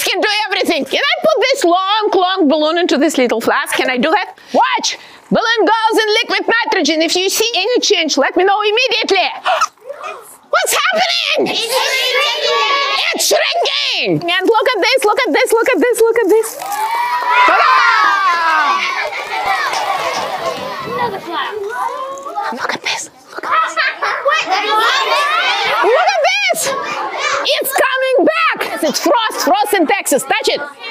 can do everything. Can I put this long balloon into this little flask? Can I do that? Watch. Balloon goes in liquid nitrogen. If you see any change, let me know immediately. What's happening? It's shrinking. And look at this, look at this, look at this, look at this. Look at this. Look at this. Look at this. It's coming back. It's frost in Texas. Touch it.